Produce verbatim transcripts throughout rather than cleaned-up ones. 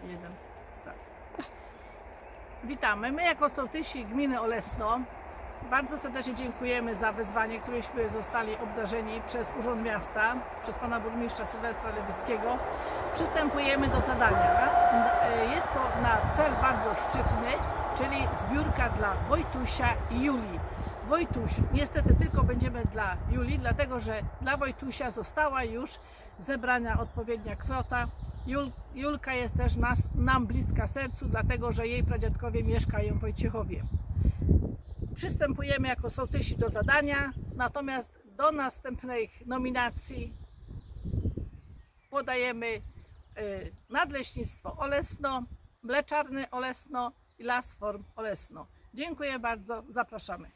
jeden, start. Witamy. My jako sołtysi gminy Olesno bardzo serdecznie dziękujemy za wezwanie, któreśmy zostali obdarzeni przez Urząd Miasta, przez pana burmistrza Sylwestra Lewickiego. Przystępujemy do zadania. Jest to na cel bardzo szczytny, czyli zbiórka dla Wojtusia i Julii. Wojtuś, niestety tylko będziemy dla Julii, dlatego że dla Wojtusia została już zebrana odpowiednia kwota. Jul, Julka jest też nas, nam bliska sercu, dlatego że jej pradziadkowie mieszkają w Wojciechowie. Przystępujemy jako sołtysi do zadania, natomiast do następnej nominacji podajemy y, Nadleśnictwo Olesno, Mleczarny Olesno i Las Form Olesno. Dziękuję bardzo, zapraszamy.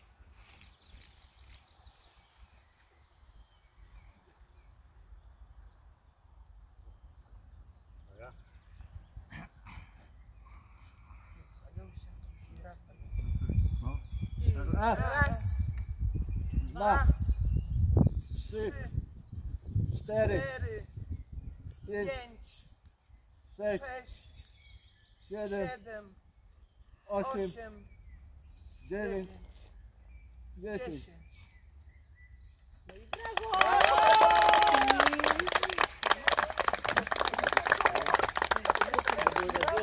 Raz, Raz dwa, trzy, cztery, cztery pięć, pięć sześć, sześć, siedem, siedem osiem, dziewięć, dziesięć.